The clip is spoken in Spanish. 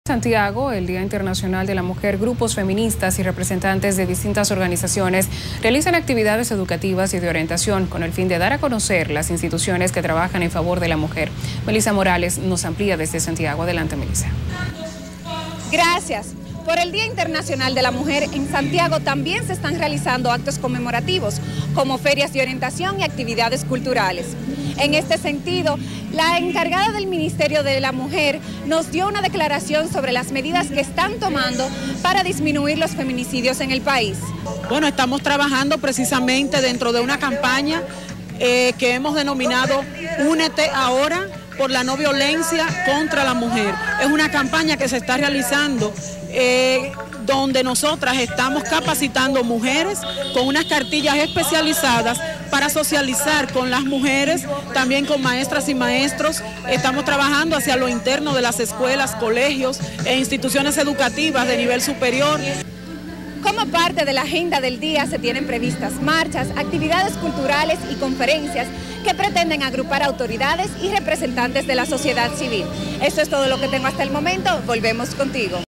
Santiago, el Día Internacional de la Mujer, grupos feministas y representantes de distintas organizaciones realizan actividades educativas y de orientación con el fin de dar a conocer las instituciones que trabajan en favor de la mujer. Melissa Morales nos amplía desde Santiago. Adelante, Melissa. Gracias. Por el Día Internacional de la Mujer, en Santiago también se están realizando actos conmemorativos, como ferias de orientación y actividades culturales. En este sentido, la encargada del Ministerio de la Mujer nos dio una declaración sobre las medidas que están tomando para disminuir los feminicidios en el país. Bueno, estamos trabajando precisamente dentro de una campaña que hemos denominado Únete Ahora por la no violencia contra la mujer. Es una campaña que se está realizando donde nosotras estamos capacitando mujeres con unas cartillas especializadas para socializar con las mujeres, también con maestras y maestros. Estamos trabajando hacia lo interno de las escuelas, colegios e instituciones educativas de nivel superior. Como parte de la agenda del día se tienen previstas marchas, actividades culturales y conferencias que pretenden agrupar autoridades y representantes de la sociedad civil. Esto es todo lo que tengo hasta el momento. Volvemos contigo.